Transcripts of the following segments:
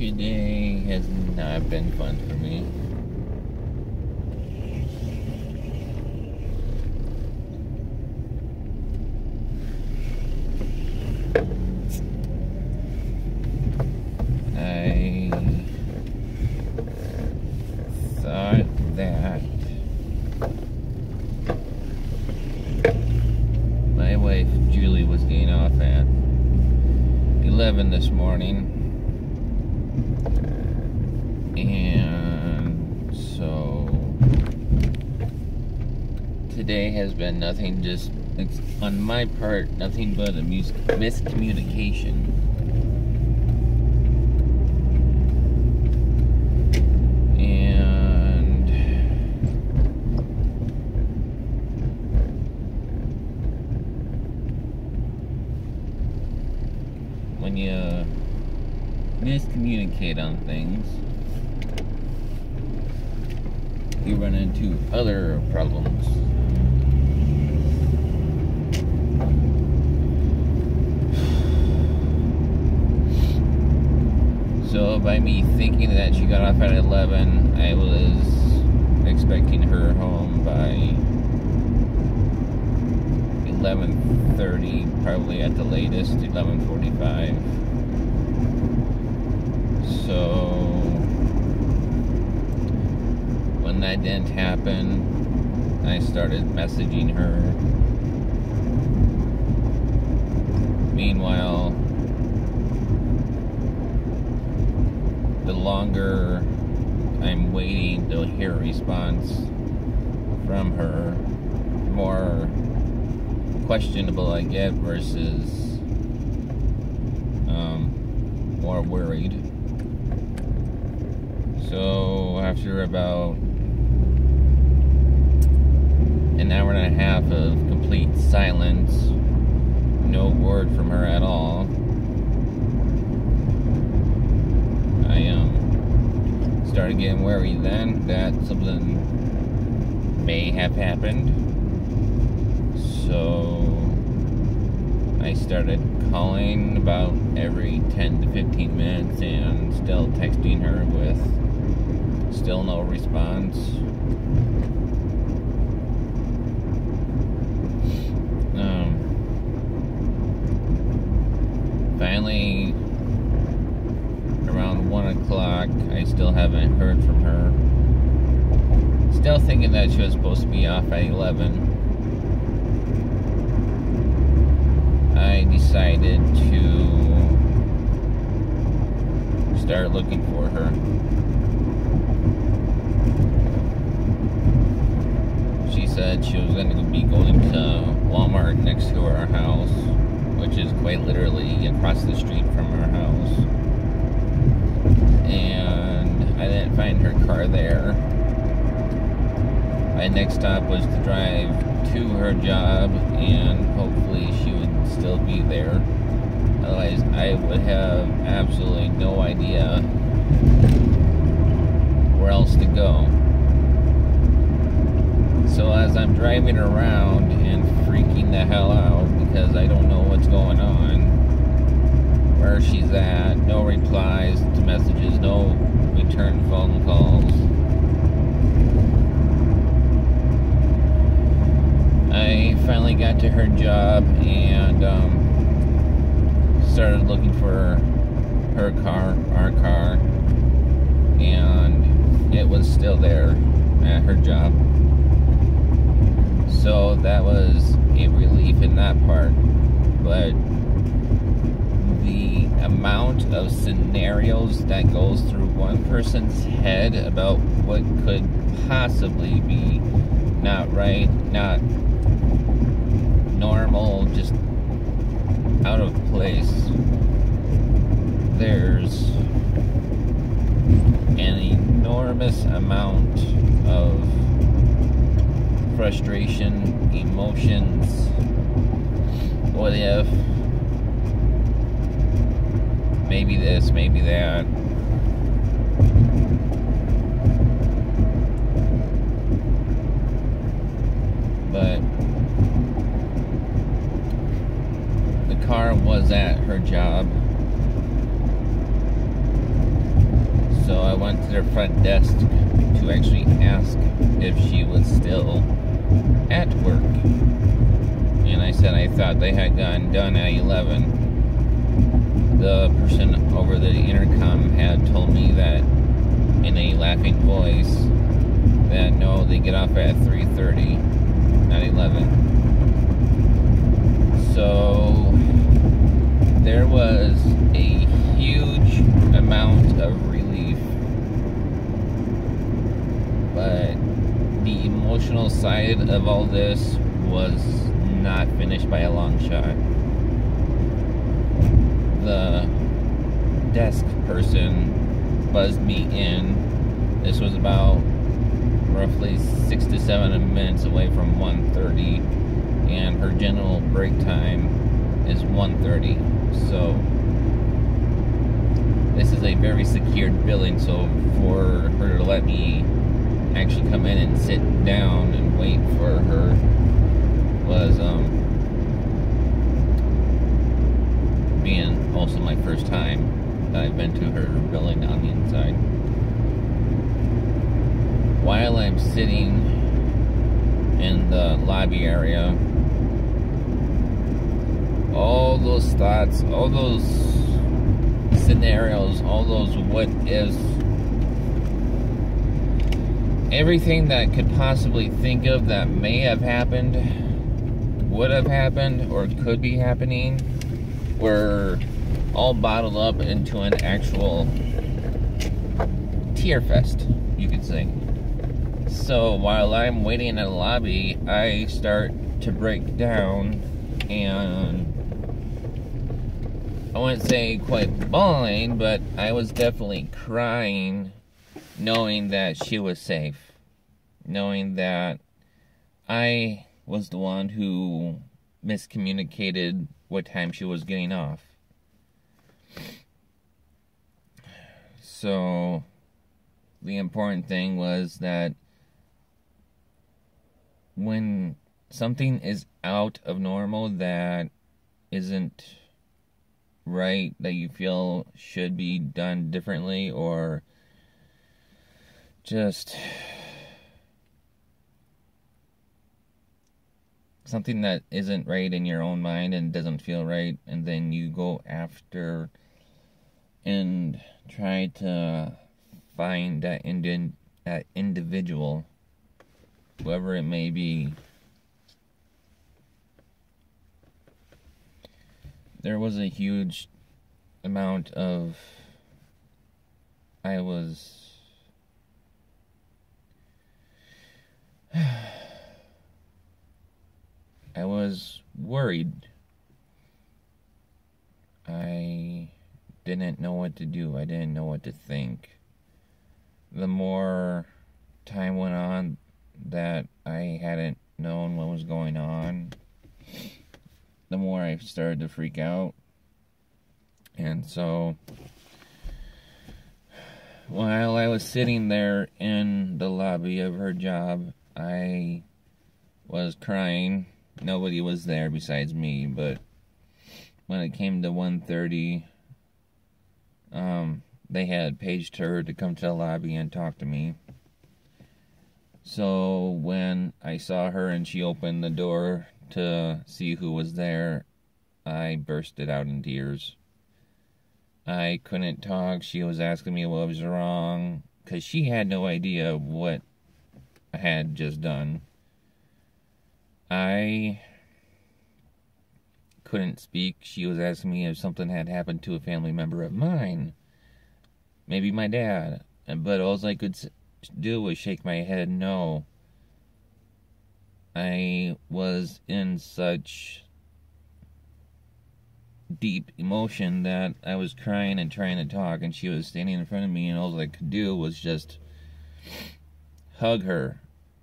Today has not been fun for me. I thought that my wife Julie was getting off at 11 this morning, and so today has been nothing, just on my part, nothing but a miscommunication. And when you miscommunicate on things, you run into other problems. So by me thinking that she got off at 11, I was expecting her home by 11:30, probably at the latest, 11:45. So when that didn't happen, I started messaging her. Meanwhile, the longer I'm waiting to hear a response from her, the more questionable I get versus more worried. So after about an hour and a half of complete silence, no word from her at all, I started getting worried then that something may have happened. So I started calling about every 10 to 15 minutes and still texting her with still no response. Finally, around 1 o'clock, I still haven't heard from her. Still thinking that she was supposed to be off at 11. I decided to start looking for her. She said she was going to be going to Walmart next to our house, which is quite literally across the street from our house. And I didn't find her car there. My next stop was to drive to her job, and hopefully she would still be there. Otherwise, I would have absolutely no idea where else to go. So as I'm driving around and freaking the hell out because I don't know what's going on, where she's at, no replies to messages, no return phone calls, I finally got to her job and started looking for her car, our car, and it was still there at her job. So that was a relief in that part, but the amount of scenarios that goes through one person's head about what could possibly be not right, not normal, just out of place. There's an enormous amount of frustration, emotions, what if, maybe this, maybe that. But the car was at her job. So I went to their front desk to actually ask if she was still at work. And I said I thought they had gotten done at 11. The person over the intercom had told me that in a laughing voice that no, they get off at 3:30, not 11. So there was a huge amount of relief, but the emotional side of all this was not finished by a long shot. The desk person buzzed me in. This was about roughly 6 to 7 minutes away from 1:30, and her general break time is 1:30. So this is a very secured building, so for her to let me actually come in and sit down and wait for her was being also my first time that I've been to her building on the inside. While I'm sitting in the lobby area, all those thoughts, all those scenarios, all those what ifs, everything that could possibly think of that may have happened, would have happened, or could be happening were all bottled up into an actual tear fest, you could say. So while I'm waiting in the lobby, I start to break down, and I wouldn't say quite bawling, but I was definitely crying, knowing that she was safe, knowing that I was the one who miscommunicated what time she was getting off. So the important thing was that when something is out of normal that isn't right, that you feel should be done differently, or just something that isn't right in your own mind and doesn't feel right, and then you go after and try to find that individual, whoever it may be. There was a huge amount of I was worried. I didn't know what to do. I didn't know what to think. The more time went on that I hadn't known what was going on, the more I started to freak out. And so while I was sitting there in the lobby of her job, I was crying. Nobody was there besides me, but when it came to 1:30, they had paged her to come to the lobby and talk to me. So when I saw her and she opened the door to see who was there, I bursted out in tears. I couldn't talk. She was asking me what was wrong, because she had no idea what I had just done. I couldn't speak. She was asking me if something had happened to a family member of mine, maybe my dad, but all I could do was shake my head no. I was in such deep emotion that I was crying and trying to talk, and she was standing in front of me, and all I could do was just hug her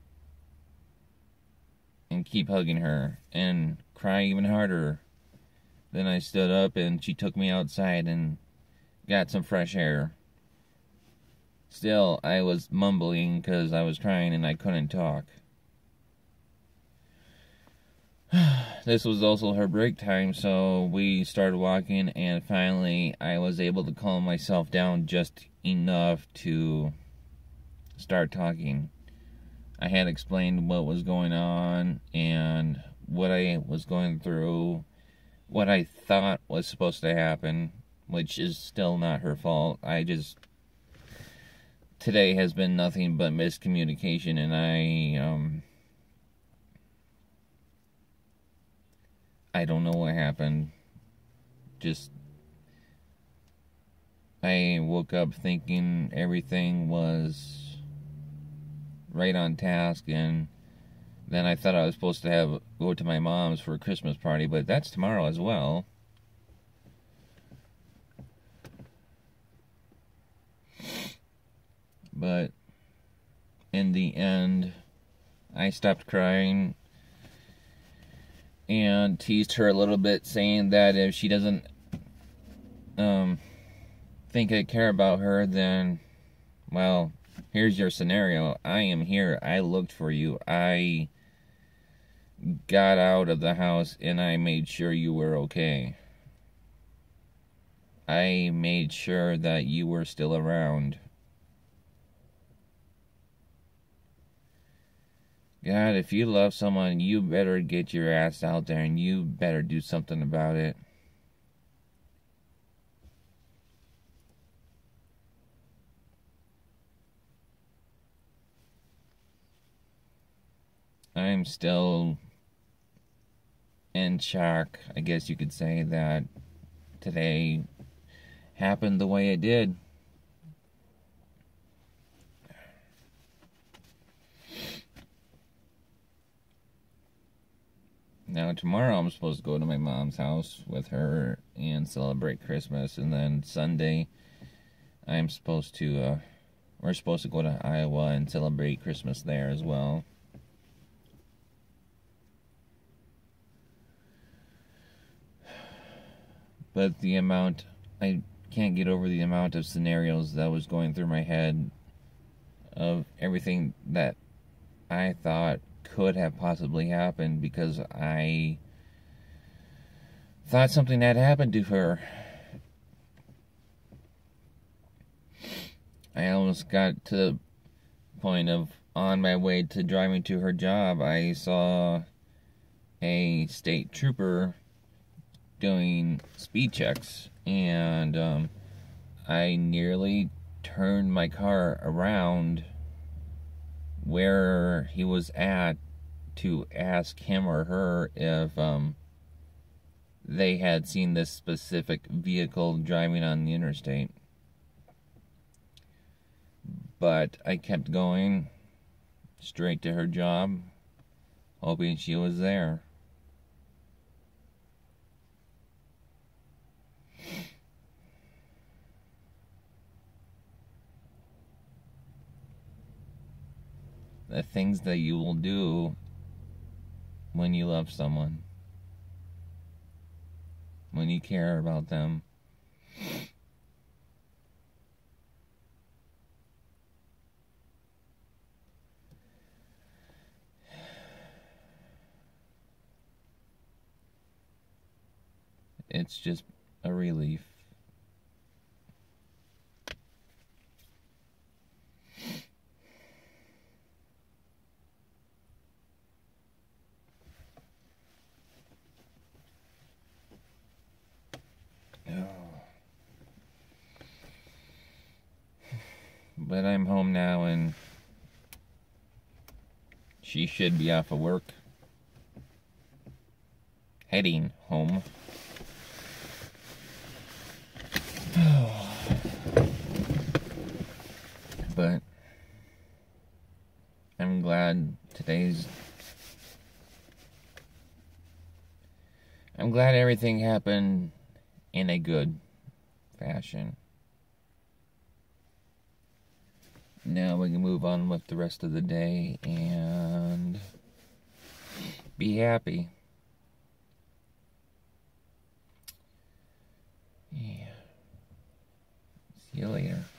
and keep hugging her and cry even harder. Then I stood up and she took me outside and got some fresh air. Still, I was mumbling because I was crying and I couldn't talk. This was also her break time, so we started walking, and finally I was able to calm myself down just enough to start talking. I had explained what was going on and what I was going through, what I thought was supposed to happen, which is still not her fault. Today has been nothing but miscommunication, and I don't know what happened. I woke up thinking everything was right on task, and then I thought I was supposed to go to my mom's for a Christmas party, but that's tomorrow as well. But in the end, I stopped crying and teased her a little bit, saying that if she doesn't think I care about her, then, well, here's your scenario. I am here. I looked for you. I got out of the house and I made sure you were okay. I made sure that you were still around. God, if you love someone, you better get your ass out there and you better do something about it. I'm still in shock, I guess you could say, that today happened the way it did. Now, tomorrow I'm supposed to go to my mom's house with her and celebrate Christmas, and then Sunday we're supposed to go to Iowa and celebrate Christmas there as well. But I can't get over the amount of scenarios that was going through my head of everything that I thought could have possibly happened, because I thought something had happened to her. I almost got to the point of, on my way to driving to her job, I saw a state trooper doing speed checks, and I nearly turned my car around where he was at to ask him or her if they had seen this specific vehicle driving on the interstate. But I kept going straight to her job, hoping she was there. The things that you will do when you love someone, when you care about them. It's just a relief. But I'm home now, and she should be off of work, heading home. But I'm glad everything happened in a good fashion. Now we can move on with the rest of the day and be happy. Yeah. See you later.